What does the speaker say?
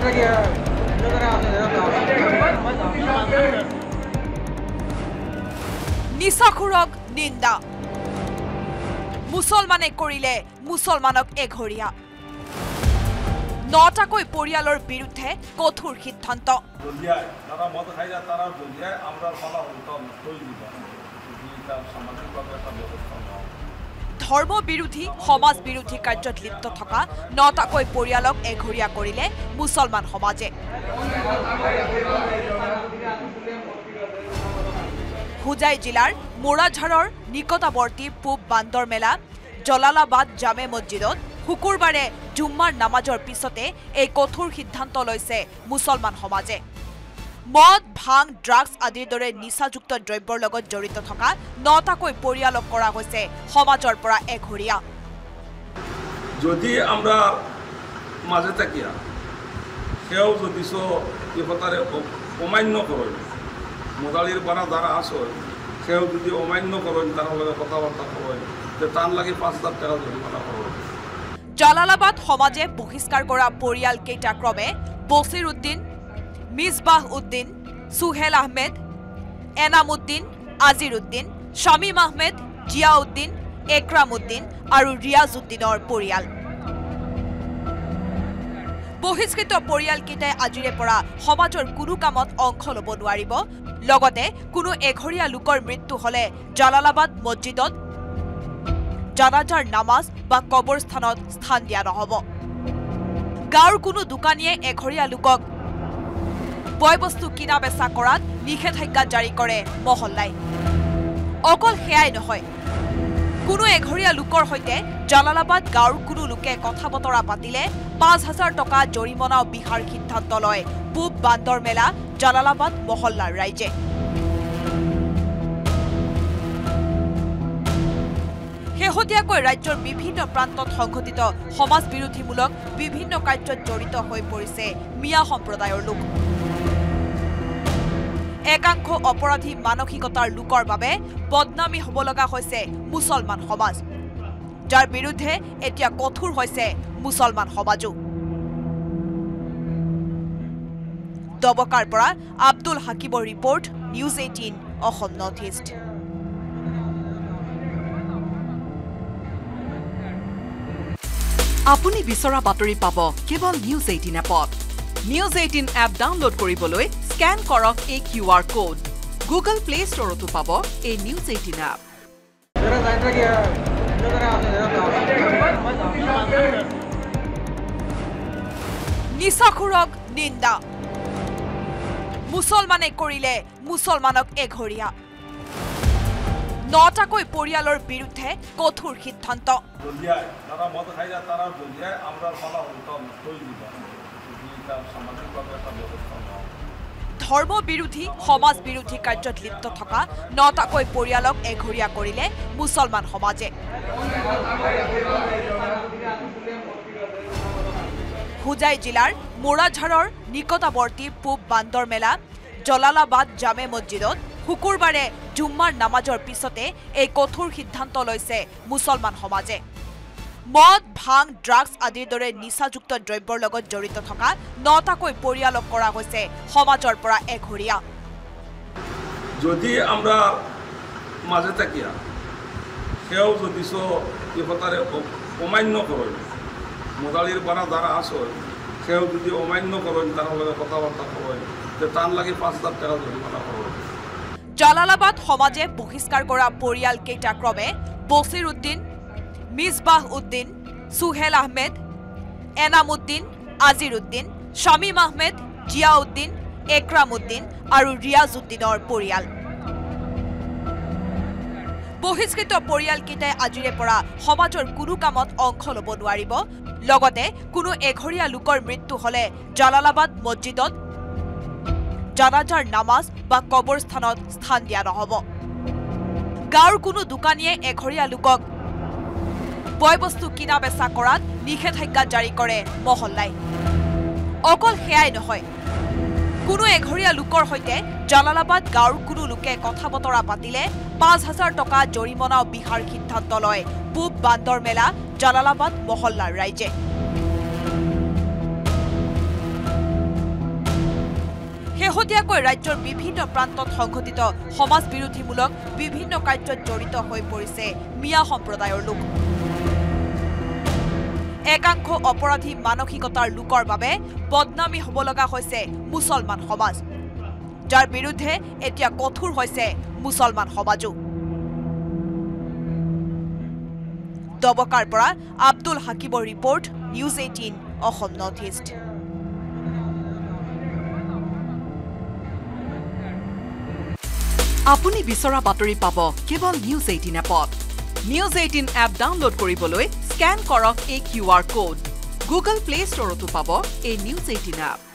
নিচাখুৰক নিন্দা মুছলমানে কৰিলে মুছলমানক এঘৰীয়া নটাকৈ পৰিয়ালৰ বিৰুদ্ধে কঠোৰ সিদ্ধান্ত ধৰ্ম বিৰোধী সমাজ বিৰোধী কাৰ্যত লিপ্ত থকা নটাকৈ পৰিয়ালক এঘৰীয়া কৰিলে মুছলমান সমাজে হুজাই জিলাৰ মোৰাঝাৰৰ নিকটৱৰ্তী পূব বান্দৰ মেলা জলালাবাদ জামে মছজিদত শুকুৰবাৰে জুম্মাৰ নামাজৰ পিছতে এই কঠোৰ সিদ্ধান্ত লৈছে মুছলমান সমাজে মদ ভাং ড্ৰাগছ আদিৰ দৰে নিচাযুক্ত দ্ৰব্যৰ লগত জড়িত থকা নটাকৈ পৰিয়ালক কৰা হৈছে সমাজৰ পৰা এঘৰীয়া যদি আমরা মাঝে থাকিয়া সেও যদি ইহতারে অমান্য করেন মোদালির বানা যারা আসেন সেও যদি অমান্য করেন তার লগে কথাবার্তা করেন যে তার লাগে ৫,০০০ টাকা জরিমানা করেন জালালাবাদ সমাজে বহিষ্কাৰ কৰা পৰিয়াল কেইটা ক্ৰমে বছিৰ উদ্দিন মিছবাহ উদ্দিন সুহেল আহমেদ এনাম উদ্দিন আজিৰ উদ্দিন শামীম আহমেদ জিয়া উদ্দিন একৰাম উদ্দিন আৰু ৰিয়াজ উদ্দিনৰ পৰিয়াল বহিষ্কৃত পৰিয়ালকেইটাই আজিৰে পৰা সমাজৰ কোনো কামত অংশ ল'ব নোৱাৰিব লগতে কোনো এঘৰীয়া লোকৰ মৃত্যু হলে জালালাবাদ মছজিদত জানাজাৰ নামাজ বা কবৰস্থানত স্থান দিয়া নহব গাঁৱৰ কোনো দোকানীয়ে এঘৰীয়া লোকক বয়বস্তু কিনা বেচা কৰাত নিষেধাজ্ঞা জাৰি কৰে মহল্লাই অকল সেয়াই নহয় কোনো এঘৰীয়া লোকৰ সৈতে জালালাবাদ গাঁৱৰ কোনো লোকে কথা বতৰা পাতিলে ৫,০০০ টকা জৰিমনাও বিহাৰ সিদ্ধান্ত লয় পূব বান্দৰ মেলা জালালাবাদ মহল্লাৰ ৰাইজে শেহতীয়াকৈ ৰাজ্যৰ বিভিন্ন প্ৰান্তত সংঘটিত সমাজ বিৰোধীমূলক বিভিন্ন কাৰ্যত জড়িত হৈ পৰিছে মিয়া সম্প্ৰদায়ৰ লোক একাংশ অপৰাধী মানসিকতাৰ লোকৰ বাবে বদনামী হ'ব লগা হৈছে মুছলমান সমাজ যাৰ বিৰুদ্ধে এতিয়া কঠোৰ হৈছে মুছলমান সমাজো দবকাৰ পৰা আব্দুল হাকিমৰ report news 18 Assam north east আপুনি বিচৰা বাতৰি পাব কেৱল নিউজ 18 এপত নিউজ 18 এপ ডাউনলোড কৰিবলৈ স্ক্যান কৰক এই QR কোড গুগল প্লে ষ্টৰতো পাব এই নিউজ 18 এপ নিচাখুৰক নিন্দা মুছলমানে কৰিলে মুছলমানক এঘৰীয়া নটাকৈ পৰিয়ালৰ বিৰুদ্ধে কঠোৰ সিদ্ধান্ত ধৰ্ম বিৰোধী সমাজ বিৰোধী কাৰ্যত লিপ্ত থকা নটাকৈ পৰিয়ালক এঘৰীয়া কৰিলে মুছলমান সমাজে হুজাই জিলাৰ মোৰাঝাৰৰ নিকটৱৰ্তী পূব বান্দৰ মেলা জলালাবাদ জামে মছজিদত শুকুৰবাৰে জুম্মাৰ নামাজৰ পিছতে এই কঠোৰ সিদ্ধান্ত লৈছে মুছলমান সমাজে মদ ভাং ড্ৰাগছ আদিৰ দৰে নিচাযুক্ত দ্ৰব্যৰ লগত জড়িত থকা নটাকৈ পৰিয়ালক কৰা হৈছে সমাজৰ পৰা এঘৰীয়া যদি আমরা মাঝে থাকিয়া সেও যদি ইহতারে অমান্য করেন মোদালির বানা যারা আসেন সেও যদি অমান্য করেন তার লগে কথাবার্তা করেন যে তার লাগে ৫,০০০ টাকা জরিমানা করেন জালালাবাদ সমাজে বহিষ্কাৰ কৰা পৰিয়াল কেইটা ক্ৰমে বছিৰ উদ্দিন মিছবাহ উদ্দিন সুহেল আহমেদ এনাম উদ্দিন আজিৰ উদ্দিন শামীম আহমেদ জিয়া উদ্দিন একৰাম উদ্দিন আৰু ৰিয়াজ উদ্দিনৰ পৰিয়াল বহিষ্কৃত পৰিয়ালকেইটাই আজিৰে পৰা সমাজৰ কোনো কামত অংশ ল'ব নোৱাৰিব লগতে কোনো এঘৰীয়া লোকৰ মৃত্যু হলে জালালাবাদ মছজিদত জানাজাৰ নামাজ বা কবৰস্থানত স্থান দিয়া নহব গাঁৱৰ কোনো দোকানীয়ে এঘৰীয়া লোকক বয়বস্তু কিনা বেচা কৰাত নিষেধাজ্ঞা জাৰি কৰে মহল্লাই অকল সেয়াই নহয় কোনো এঘৰীয়া লোকৰ সৈতে জালালাবাদ গাঁৱৰ কোনো লোকে কথা বতৰা পাতিলে ৫,০০০ টকা জৰিমনাও বিহাৰ সিদ্ধান্ত লয় পূব বান্দৰ মেলা জালালাবাদ মহল্লাৰ ৰাইজে শেহতীয়াকৈ ৰাজ্যৰ বিভিন্ন প্ৰান্তত সংঘটিত সমাজ বিৰোধীমূলক বিভিন্ন কাৰ্যত জড়িত হৈ পৰিছে মিয়া সম্প্ৰদায়ৰ লোক একাংশ অপৰাধী মানসিকতাৰ লোকৰ বাবে বদনামী হ'ব লগা হৈছে মুছলমান সমাজ যাৰ বিৰুদ্ধে এতিয়া কঠোৰ হৈছে মুছলমান সমাজো দবকাৰ পৰা আব্দুল হাকিমৰ report news 18 Assam north east আপুনি বিচৰা বাতৰি পাব কেৱল নিউজ 18 এপত নিউজ 18 এপ ডাউনলোড কৰিবলৈ স্ক্যান কৰক এই QR কোড গুগল প্লে ষ্টৰতো পাব এই নিউজ 18 এপ